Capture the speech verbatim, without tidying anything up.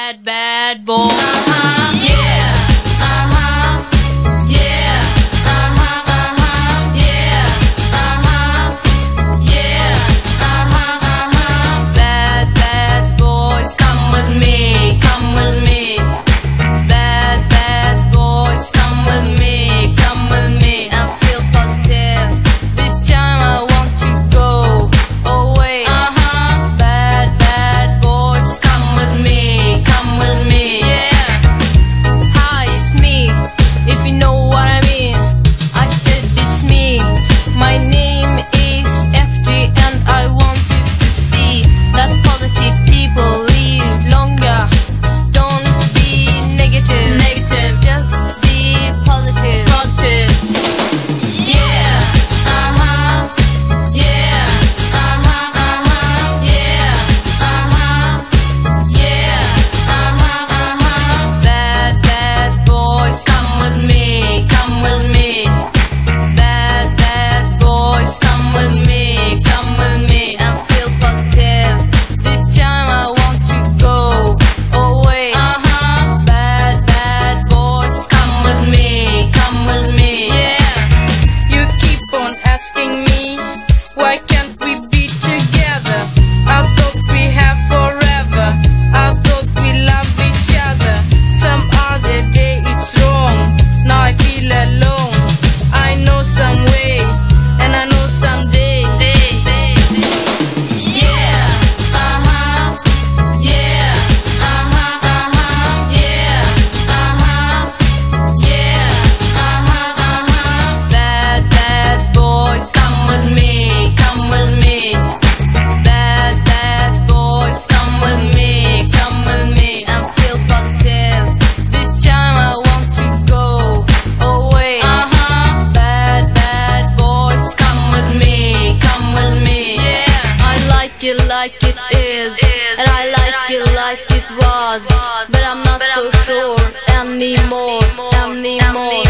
bad, bad boy. Uh-huh, yeah, uh-huh, yeah, uh-huh, uh-huh, yeah, uh-huh, yeah, uh-huh, uh-huh. Bad, bad boys, Come with me, come with me. bad, bad boys. Come with me, come with me. I feel positive. This time I want to go away. Uh-huh, Bad, bad boys. come with me, come with me. Yeah. Hi, it's me. If you know what I mean. I said it's me. My name is Efti and I wanted to see that positive people live longer. Don't be negative. Negative, Just be positive. positive. Yeah, uh-huh, yeah, uh-huh, uh-huh, yeah, uh-huh, yeah, uh-huh, uh-huh. Bad, bad boys. Come with me, come with me. Bad, bad boys. Come with me, come with me. I feel positive. This time I want to go away. Uh-huh, Bad, bad boys. come with me, come with me. Yeah. You keep on asking me, why can't we be together? I thought we have forever. I thought we love each other. Some other day it's wrong. Now I feel alone. I know some way, and I know someday. Yeah, uh-huh, yeah, uh-huh, uh-huh, yeah, uh-huh, yeah, uh-huh, uh-huh. Bad, bad boys. Come with me, come with me. Bad, bad boys. Come with me, come with me. I feel positive. This time I want to go away. Uh-huh, Bad, bad boys. come with me, come with me. Yeah. I like it like it is, and I like it like it was, but I'm not so sure anymore, anymore.